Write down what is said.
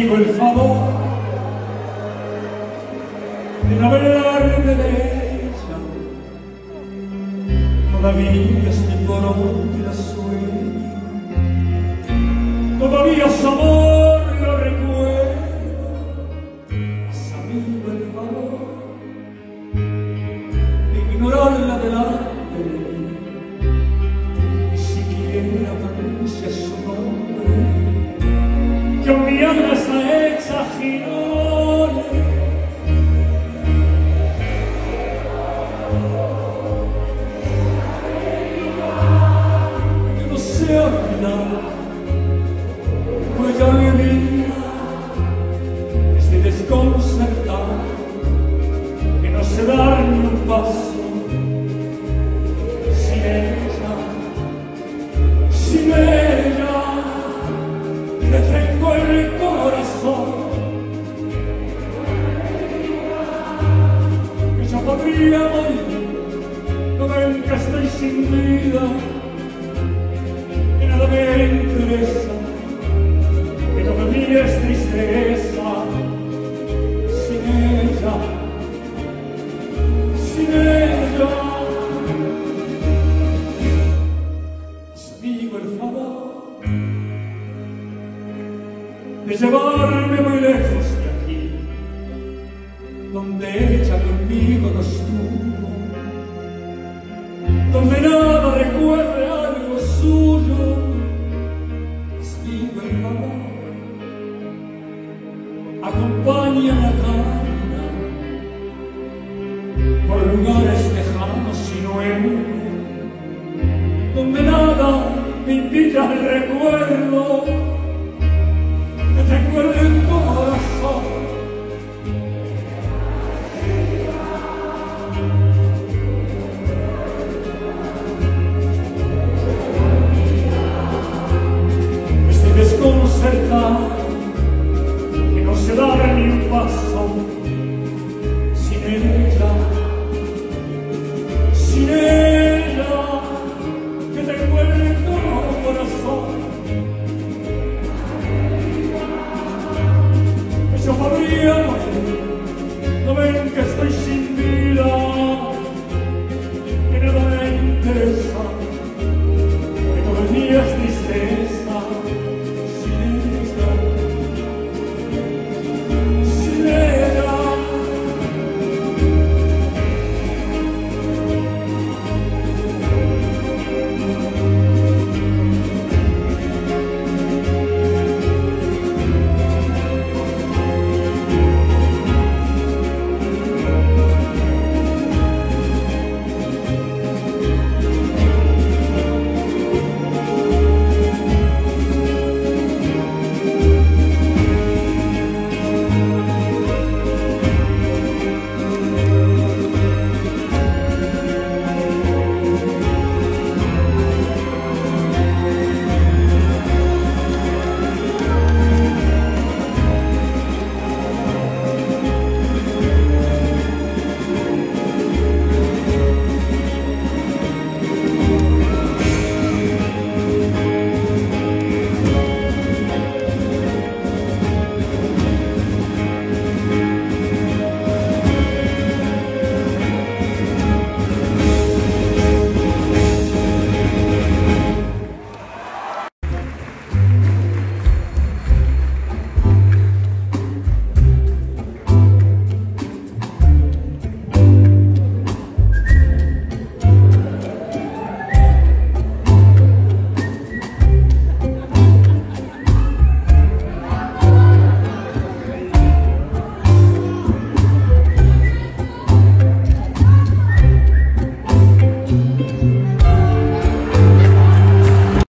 amigo el favor de no hablarme de ella. Todavía este coronte la sueño, todavía su amor lo recuerdo. Haz amigo el favor de ignorarla delante de mí, ni siquiera pronuncia su nombre, que mi alma está hecha girones. Pues ya mi vida estoy desconcertado, que no sé dar ni un paso sin ella, sin ella. Le tengo el corazón, que yo podría morir, no ven que estoy sin vida. Nada me interesa, que no me mires tristeza, sin ella, sin ella. Haz amigo el favor de llevarme muy lejos de aquí, donde ella conmigo no estuvo, donde nada recuerde algo suyo. Acompáñame a caminar por lugares lejanos y nuevos, donde nada me invita al recuerdo.